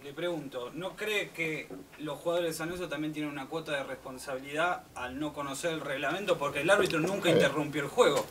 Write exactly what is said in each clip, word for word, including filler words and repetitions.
le pregunto, ¿no cree que los jugadores de San Lorenzo también tienen una cuota de responsabilidad al no conocer el reglamento? Porque el árbitro nunca interrumpió el juego.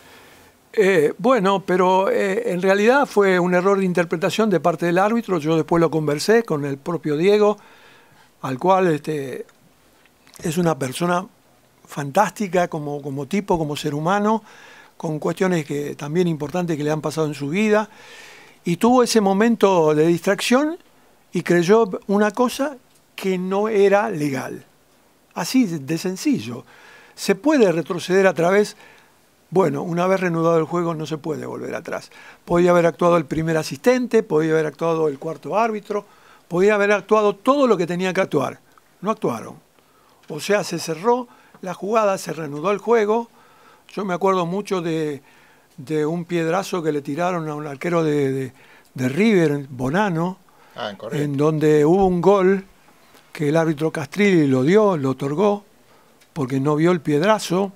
Eh, bueno, pero eh, en realidad fue un error de interpretación de parte del árbitro. Yo después lo conversé con el propio Diego, al cual este, es una persona fantástica como, como tipo, como ser humano, con cuestiones que también importantes que le han pasado en su vida. Y tuvo ese momento de distracción y creyó una cosa que no era legal. Así de sencillo. Se puede retroceder a través... Bueno, una vez reanudado el juego no se puede volver atrás. Podía haber actuado el primer asistente, podía haber actuado el cuarto árbitro, podía haber actuado todo lo que tenía que actuar. No actuaron. O sea, se cerró la jugada, se reanudó el juego. Yo me acuerdo mucho de, de un piedrazo que le tiraron a un arquero de, de, de River, Bonano, ah, en donde hubo un gol que el árbitro Castrilli lo dio, lo otorgó, porque no vio el piedrazo.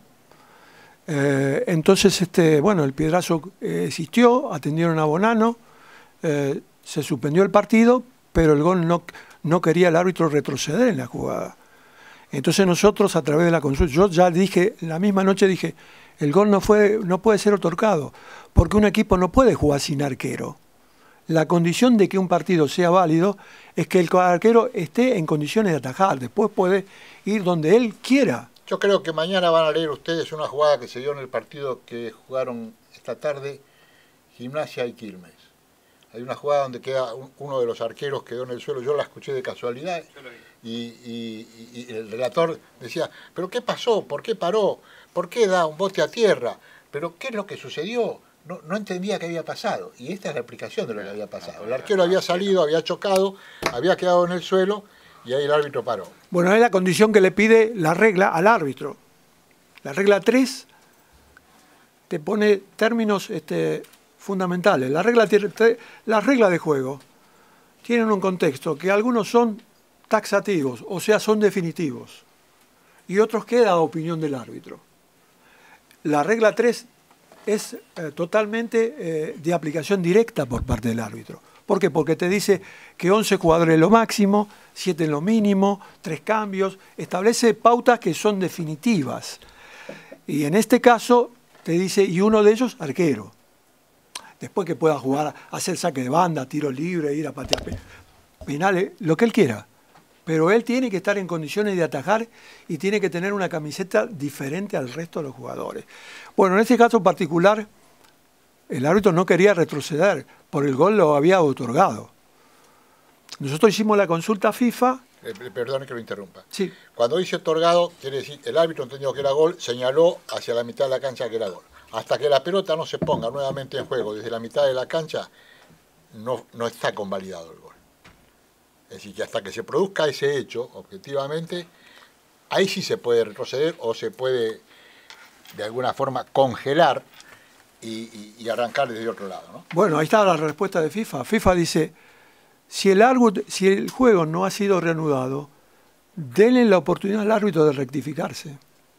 Eh, entonces, este, bueno, el piedrazo eh, existió, atendieron a Bonano, eh, se suspendió el partido, pero el gol no, no quería el árbitro retroceder en la jugada. Entonces nosotros, a través de la consulta, yo ya dije, la misma noche dije, el gol no, fue, no puede ser otorgado, porque un equipo no puede jugar sin arquero. La condición de que un partido sea válido es que el arquero esté en condiciones de atajar, después puede ir donde él quiera. Yo creo que mañana van a leer ustedes una jugada que se dio en el partido que jugaron esta tarde Gimnasia y Quilmes. Hay una jugada donde queda un, uno de los arqueros quedó en el suelo, yo la escuché de casualidad y, y, y, y el relator decía, ¿pero qué pasó? ¿Por qué paró? ¿Por qué da un bote a tierra? ¿Pero qué es lo que sucedió? No, no entendía qué había pasado y esta es la explicación de lo que había pasado. El arquero había salido, había chocado, había quedado en el suelo y ahí el árbitro paró. Bueno, es la condición que le pide la regla al árbitro. La regla tres te pone términos este, fundamentales. La regla, las reglas de juego tienen un contexto que algunos son taxativos, o sea, son definitivos, y otros queda a opinión del árbitro. La regla tres es eh, totalmente eh, de aplicación directa por parte del árbitro. ¿Por qué? Porque te dice que once jugadores es lo máximo, siete es lo mínimo, tres cambios, establece pautas que son definitivas. Y en este caso te dice, y uno de ellos, arquero. Después que pueda jugar, hacer saque de banda, tiro libre, ir a patear penales, lo que él quiera. Pero él tiene que estar en condiciones de atajar y tiene que tener una camiseta diferente al resto de los jugadores. Bueno, en este caso particular, el árbitro no quería retroceder, por el gol lo había otorgado. Nosotros hicimos la consulta a FIFA. Eh, perdone que lo interrumpa. Sí. Cuando dice otorgado, quiere decir, el árbitro entendió que era gol, señaló hacia la mitad de la cancha que era gol. Hasta que la pelota no se ponga nuevamente en juego desde la mitad de la cancha, no, no está convalidado el gol. Es decir, que hasta que se produzca ese hecho, objetivamente, ahí sí se puede retroceder o se puede, de alguna forma, congelar y, y, y arrancar desde otro lado, ¿no? Bueno, ahí está la respuesta de FIFA. FIFA dice, si el, árbitro, si el juego no ha sido reanudado, denle la oportunidad al árbitro de rectificarse.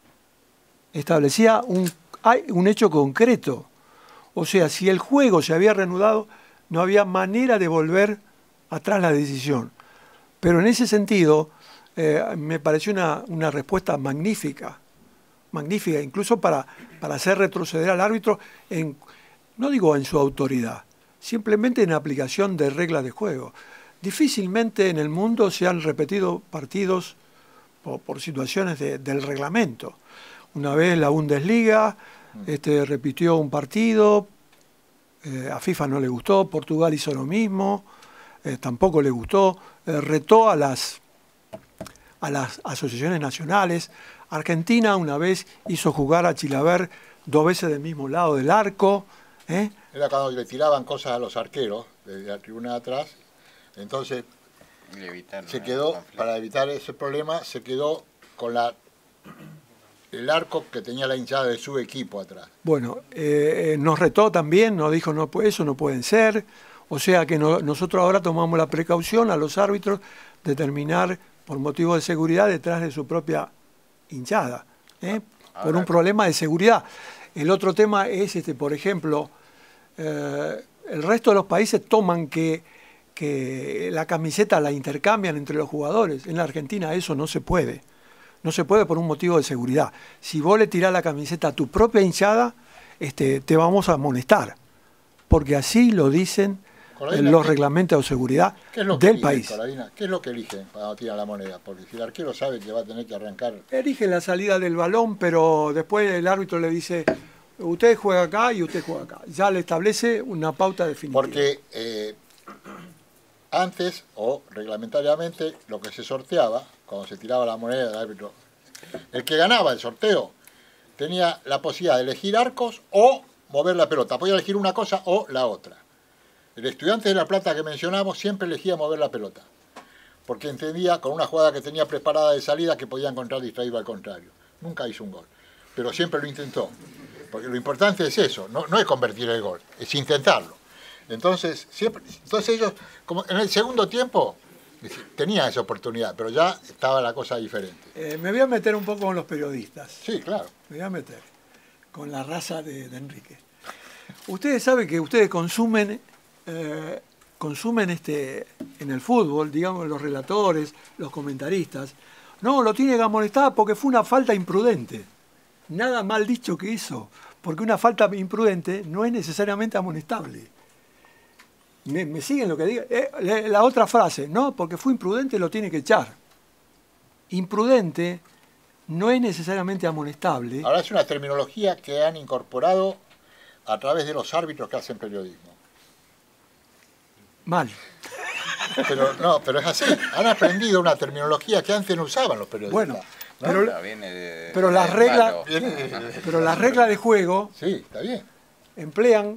Establecía un, hay un hecho concreto. O sea, si el juego se había reanudado, no había manera de volver atrás la decisión. Pero en ese sentido, eh, me pareció una, una respuesta magnífica, magnífica, incluso para, para hacer retroceder al árbitro, en, no digo en su autoridad, simplemente en aplicación de reglas de juego. Difícilmente en el mundo se han repetido partidos por, por situaciones de, del reglamento. Una vez la Bundesliga este, repitió un partido, eh, a FIFA no le gustó, Portugal hizo lo mismo, eh, tampoco le gustó, eh, retó a las, a las asociaciones nacionales. Argentina una vez hizo jugar a Chilaver dos veces del mismo lado del arco. ¿eh? Era cuando le tiraban cosas a los arqueros desde la tribuna de atrás. Entonces, se quedó, para evitar ese problema, se quedó con la, el arco que tenía la hinchada de su equipo atrás. Bueno, eh, nos retó también, nos dijo, no, pues eso no pueden ser. O sea que no, nosotros ahora tomamos la precaución a los árbitros de terminar por motivos de seguridad detrás de su propia hinchada, ¿eh? Ahora, por un problema de seguridad. El otro tema es, este, por ejemplo, eh, el resto de los países toman que que la camiseta la intercambian entre los jugadores. En la Argentina eso no se puede. No se puede por un motivo de seguridad. Si vos le tirás la camiseta a tu propia hinchada, este, te vamos a amonestar. Porque así lo dicen Coladina, los ¿qué, reglamentos de seguridad ¿qué es lo que del eligen, país. Coladina? ¿Qué es lo que eligen cuando tiran la moneda? Porque si el arquero sabe que va a tener que arrancar... Eligen la salida del balón, pero después el árbitro le dice, usted juega acá y usted juega acá. Ya le establece una pauta definitiva. Porque eh, antes, o reglamentariamente, lo que se sorteaba, cuando se tiraba la moneda del árbitro, el que ganaba el sorteo tenía la posibilidad de elegir arcos o mover la pelota. Podía elegir una cosa o la otra. El Estudiante de La Plata que mencionamos siempre elegía mover la pelota, porque entendía con una jugada que tenía preparada de salida que podía encontrar distraído al contrario. Nunca hizo un gol, pero siempre lo intentó. Porque lo importante es eso, no, no es convertir el gol, es intentarlo. Entonces, siempre, entonces ellos, como en el segundo tiempo, tenían esa oportunidad, pero ya estaba la cosa diferente. Eh, me voy a meter un poco con los periodistas. Sí, claro. Me voy a meter con la raza de, de Enrique. Ustedes saben que ustedes consumen, eh, consumen este, en el fútbol, digamos, los relatores, los comentaristas. No, lo tiene que amonestar porque fue una falta imprudente. Nada mal dicho que hizo, porque una falta imprudente no es necesariamente amonestable. ¿Me, me siguen lo que digo? Eh, la otra frase, no, porque fue imprudente, lo tiene que echar. Imprudente no es necesariamente amonestable. Ahora es una terminología que han incorporado a través de los árbitros que hacen periodismo. Mal. Pero no, pero es así. Han aprendido una terminología que antes no usaban los periodistas. Bueno, ¿no? pero, Claro, viene de- pero las de reglas, malo. pero las reglas de juego Sí, está bien. emplean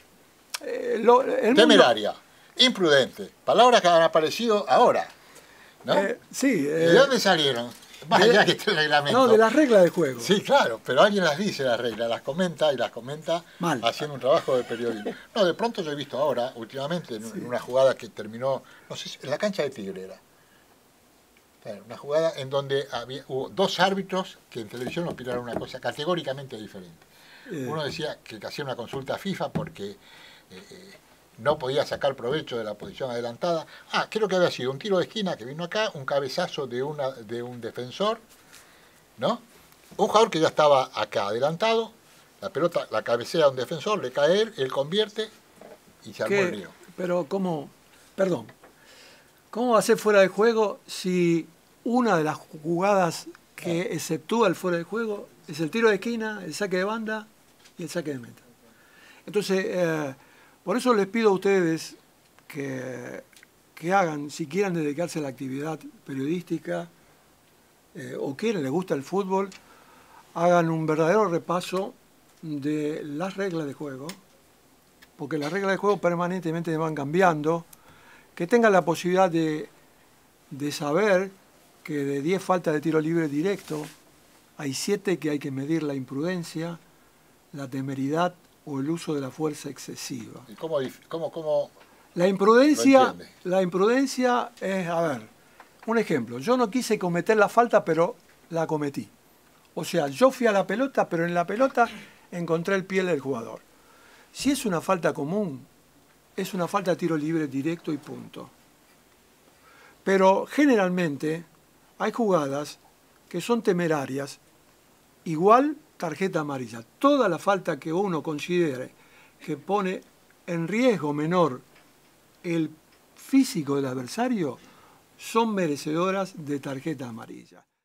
eh, lo- el mundo- Temeraria, imprudente, palabras que han aparecido ahora, ¿no? eh, sí, ¿Y eh, de dónde salieron? Más de- allá que esté el reglamento. no, de las reglas de juego. Sí, claro, pero alguien las dice las reglas, las comenta y las comenta Mal. haciendo un trabajo de periodismo. No, de pronto yo he visto ahora, últimamente, en, en una jugada que terminó, no sé, si- en la cancha de Tigre era. Bueno, una jugada en donde había, hubo dos árbitros que en televisión opinaron una cosa categóricamente diferente. Eh, Uno decía que hacía una consulta a FIFA porque eh, no podía sacar provecho de la posición adelantada. Ah, creo que había sido un tiro de esquina que vino acá, un cabezazo de, una, de un defensor, ¿no? Un jugador que ya estaba acá adelantado, la pelota la cabecea a un defensor, le cae él, él convierte y se armó ¿qué? el lío. Pero cómo, perdón, ¿cómo va a ser fuera de juego si una de las jugadas que exceptúa el fuera de juego es el tiro de esquina, el saque de banda y el saque de meta? Entonces, eh, por eso les pido a ustedes que, que hagan, si quieren dedicarse a la actividad periodística eh, o quieren, les gusta el fútbol, hagan un verdadero repaso de las reglas de juego, porque las reglas de juego permanentemente van cambiando, que tengan la posibilidad de, de saber que de diez faltas de tiro libre directo, hay siete que hay que medir la imprudencia, la temeridad o el uso de la fuerza excesiva. ¿Y cómo, dif- cómo, cómo La lo imprudencia, entiende? la imprudencia es, a ver, un ejemplo, yo no quise cometer la falta, pero la cometí. O sea, yo fui a la pelota, pero en la pelota encontré el pie del jugador. Si es una falta común, es una falta de tiro libre directo y punto. Pero generalmente hay jugadas que son temerarias, igual tarjeta amarilla. Toda la falta que uno considere que pone en riesgo menor el físico del adversario son merecedoras de tarjeta amarilla.